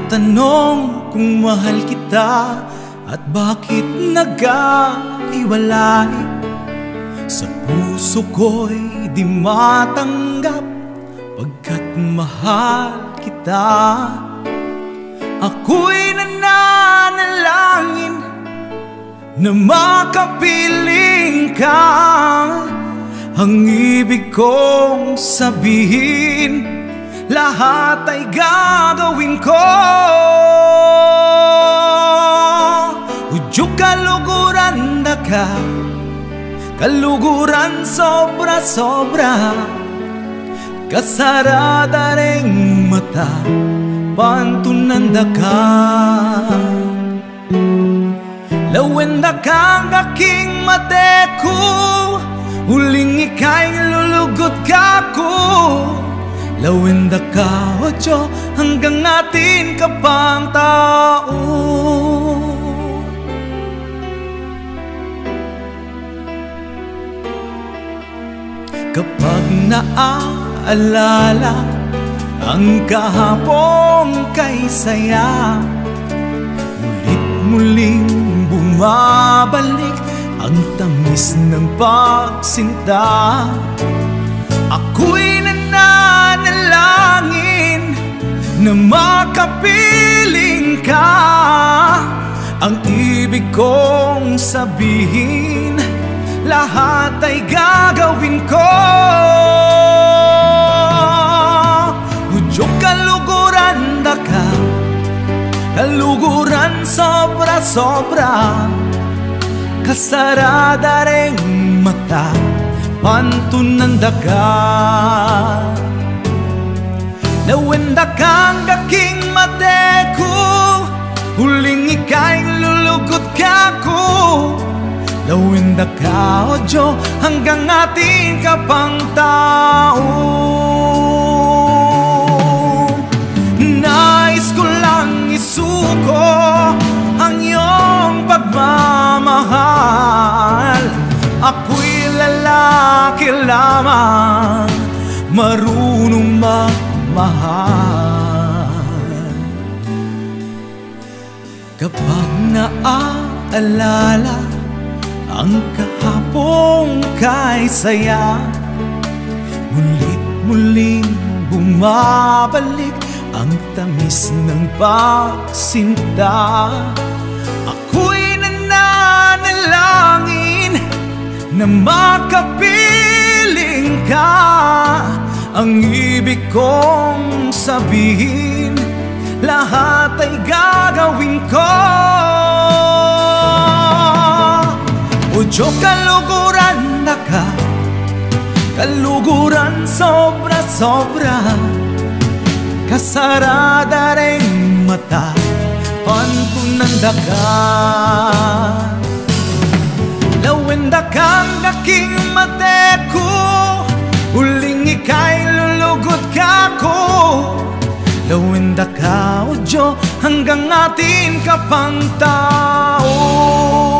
tanong kung mahal kita at bakit nag-iwalay. Sa puso ko'y di matanggap pagkat mahal kita. Ako'y nananalangin na makapiling ka. Ang ibig kong sabihin, lahat ay gagawin ko. Udyok kaluguran na ka, kaluguran sobra-sobra. Kasarada ring mata, pantunanda ka. Lawenda kang aking mateku, huling ika'y lulugot ka ko. Lawenda ka, Odyo, hanggang atin ka pang tao. Kapag naaalala ang kahapon kay saya, mulit-muling bumabalik ang tamis ng pagsinta. Ako'y nananalangin na makapiling ka. Ang ibig kong sabihin, lahat ay gagawin ko. Udyok kaluguran na ka, kaluguran sobra-sobra. Kasarada ring mata, pantunanda ka. Lawenda kang aking mateku, huling ika'y lulugot ka ko. Lawenda ka, Odyo, hanggang atin ka pang tao. Nais ko lang isuko ang iyong pagmamahal. Ako'y lalaki lamang, marunong magmahal. Kapag naaalala ang kahapon kay saya, mulit-muling bumabalik ang tamis ng pagsinta. Ako'y nananalangin na makapiling ka. Ang ibig kong sabihin, lahat ay gagawin ko. Udyok kaluguran na ka, kaluguran sobra-sobra. Kasarada ring mata, pantunanda ka. Lawenda kang aking mateku, huling ika'y lulugot ka ko. Lawenda ka, Odyo, hanggang atin ka pang tao.